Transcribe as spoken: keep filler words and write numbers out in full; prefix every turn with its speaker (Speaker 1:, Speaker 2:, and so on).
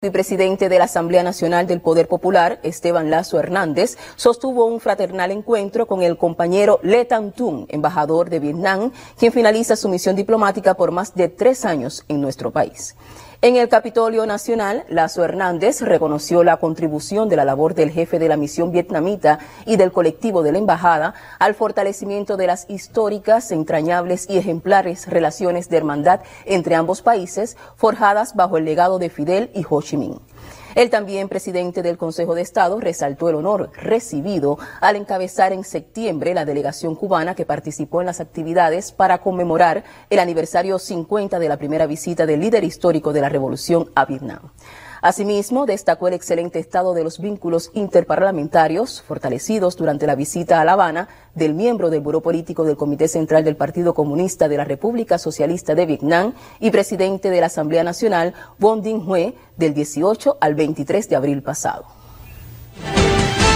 Speaker 1: El presidente de la Asamblea Nacional del Poder Popular, Esteban Lazo Hernández, sostuvo un fraternal encuentro con el compañero Le Thanh Thuong, embajador de Vietnam, quien finaliza su misión diplomática por más de tres años en nuestro país. En el Capitolio Nacional, Lazo Hernández reconoció la contribución de la labor del jefe de la misión vietnamita y del colectivo de la embajada al fortalecimiento de las históricas, entrañables y ejemplares relaciones de hermandad entre ambos países, forjadas bajo el legado de Fidel y Ho Chi Minh. El también presidente del Consejo de Estado resaltó el honor recibido al encabezar en septiembre la delegación cubana que participó en las actividades para conmemorar el aniversario cincuenta de la primera visita del líder histórico de la revolución a Vietnam. Asimismo, destacó el excelente estado de los vínculos interparlamentarios fortalecidos durante la visita a La Habana del miembro del Buró Político del Comité Central del Partido Comunista de la República Socialista de Vietnam y presidente de la Asamblea Nacional, Vuong Dinh Hue, del dieciocho al veintitrés de abril pasado.